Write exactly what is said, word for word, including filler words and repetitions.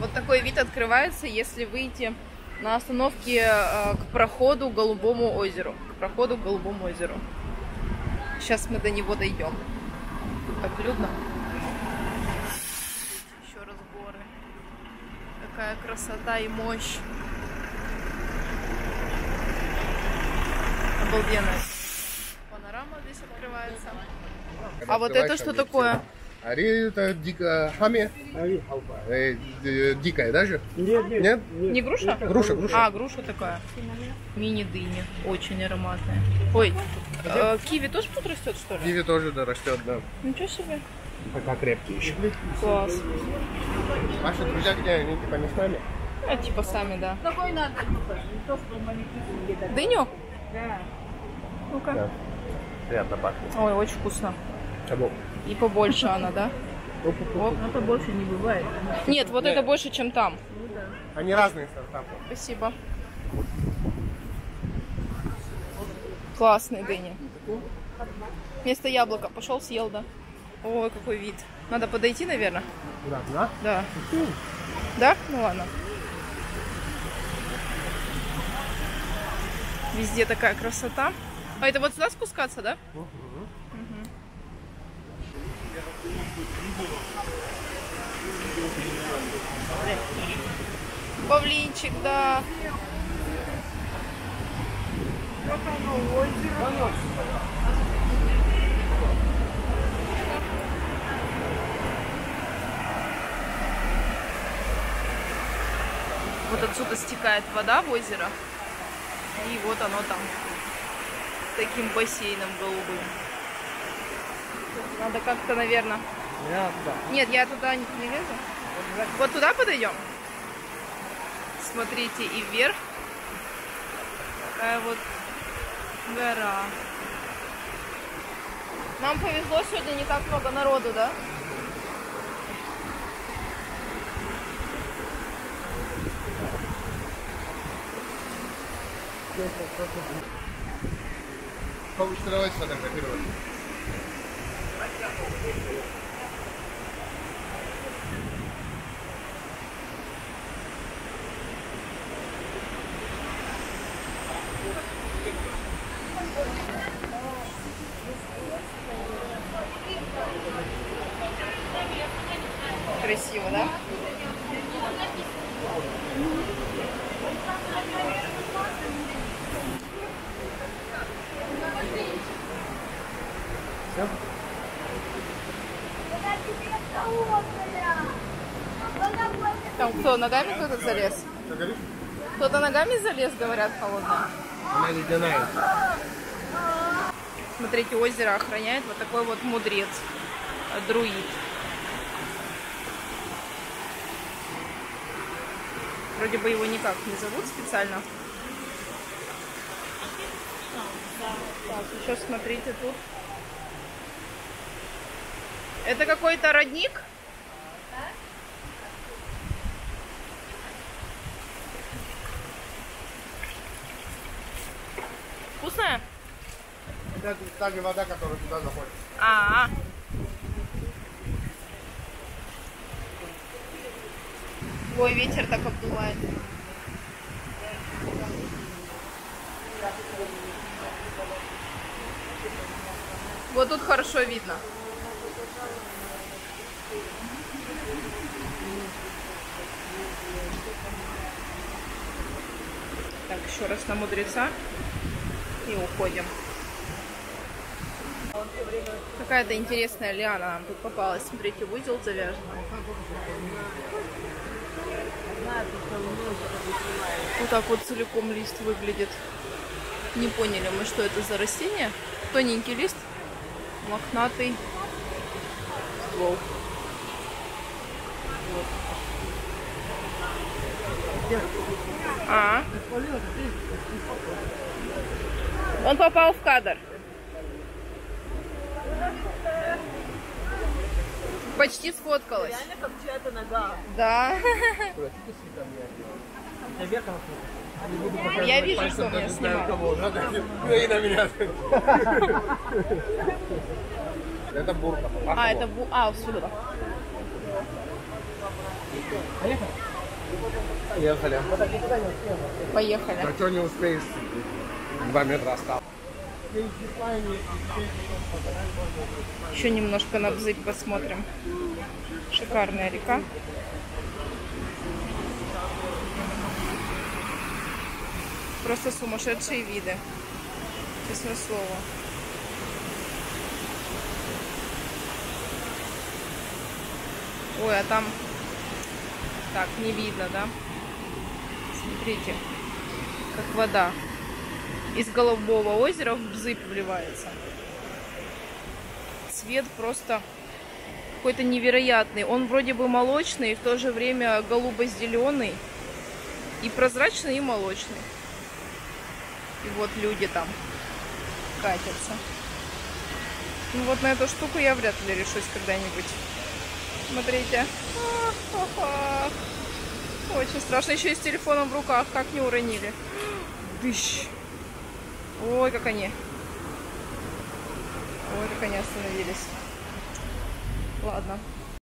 Вот такой вид открывается, если выйти на остановке э, к проходу к Голубому озеру. К проходу к Голубому озеру. Сейчас мы до него дойдем. Тут так людно. Еще раз горы. Какая красота и мощь. Обалденная. Панорама здесь открывается. А вот это что такое? Ари это дикая хами. Э, дикая даже? Нет, нет. Нет? Не груша? Груша, груша. А, груша такая. Мини-дыни. Очень ароматная. Ой, э, киви тоже тут растет, что ли? Киви тоже да, растет, да. Ничего себе. Пока крепкие еще. Класс. Ваши друзья где? Они типа не с нами? А, типа сами, да. Какой надо? Дыню? Да. Ну-ка. Да. Приятно пахнет. Ой, очень вкусно. Чего? И побольше она, да? Оп. Но побольше не бывает. Нет, вот Нет. это больше, чем там. Они разные сорта. Спасибо. Классные дыни. Вместо яблока. Пошел, съел, да? Ой, какой вид. Надо подойти, наверное? Куда? Да? Да. Да? Ну ладно. Везде такая красота. А это вот сюда спускаться, да? Угу. Павлинчик, да. Вот отсюда стекает вода в озеро. И вот оно там. Таким бассейном голубым. Надо как-то, наверное... Я туда. Нет, я туда не, не лезу. Вот туда подойдем. Смотрите, и вверх. Такая вот гора. Нам повезло, сегодня не так много народу, да? Получится давайте сфотографировать. Красиво, да? Все? Там кто, ногами кто-то залез? Что говоришь? Кто-то ногами залез, говорят, холодно. Она ледяная. Смотрите, озеро охраняет вот такой вот мудрец, друид. Вроде бы его никак не зовут специально. Так, еще смотрите тут. Это какой-то родник? Вкусная? Это та же вода, которая туда заходит. А, -а, -а. Ой, ветер так обдувает. Вот тут хорошо видно. Так, еще раз на мудреца и уходим. Какая-то интересная лиана нам тут попалась. Смотрите, в узел завяжена. Вот так вот целиком лист выглядит. Не поняли мы, что это за растение. Тоненький лист, мохнатый ствол. Вот. А, он попал в кадр. Почти сфоткалась. Реально как чья-то нога. Да. Я Я вижу, что меня снимают. И на меня. Это бурка. А, это бу... А, сюда. Поехали. Поехали. А что не успеешь? Два метра осталось. Еще немножко на Бзыбь посмотрим. Шикарная река. Просто сумасшедшие виды. Честное слово. Ой, а там... Так, не видно, да? Смотрите, как вода из Голубого озера в Бзыбь вливается. Цвет просто какой-то невероятный. Он вроде бы молочный, и в то же время голубо-зеленый. И прозрачный, и молочный. И вот люди там катятся. Ну вот на эту штуку я вряд ли решусь когда-нибудь. Смотрите. Ах-ах-ах. Очень страшно. Еще и с телефоном в руках. Как не уронили. Дыщ. Ой, как они. Ой, как они остановились. Ладно.